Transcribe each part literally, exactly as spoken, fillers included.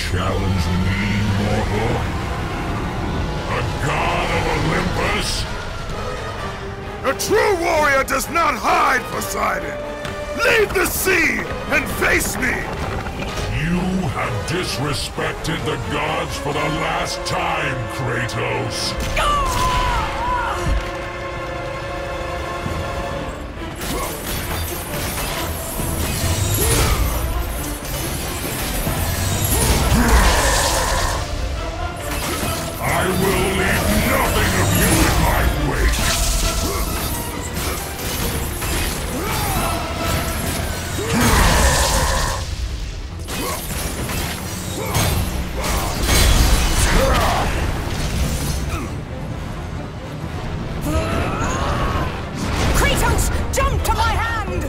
challenge me, mortal? A god of Olympus? A true warrior does not hide, Poseidon! Leave the sea and face me! You have disrespected the gods for the last time, Kratos! I will leave nothing of you in my wake! Kratos, jump to my hand!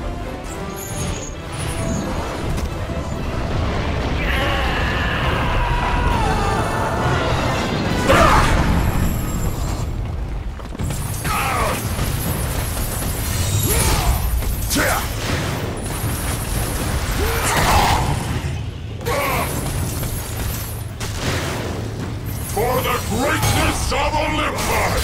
For the greatness of Olympus!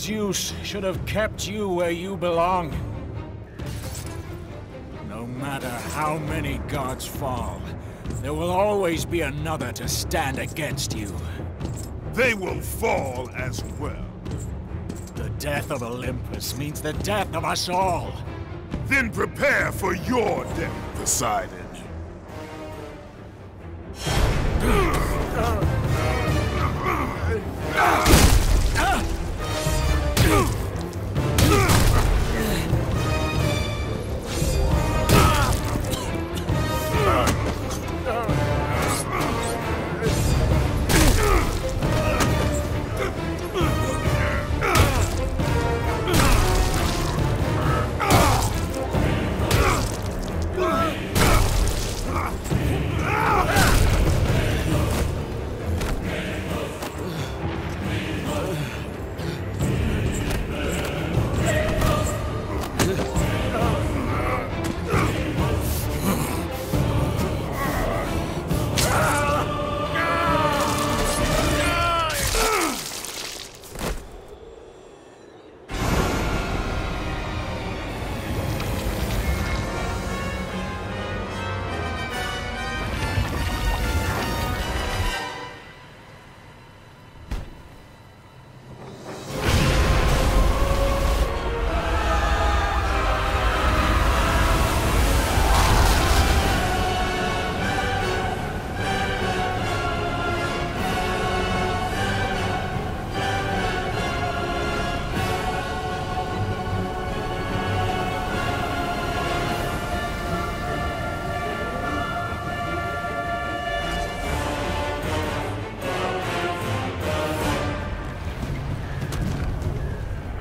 Zeus should have kept you where you belong. No matter how many gods fall, there will always be another to stand against you. They will fall as well. The death of Olympus means the death of us all. Then prepare for your death, Poseidon.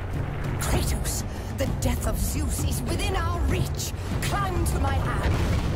Kratos, the death of Zeus is within our reach. Climb to my hand.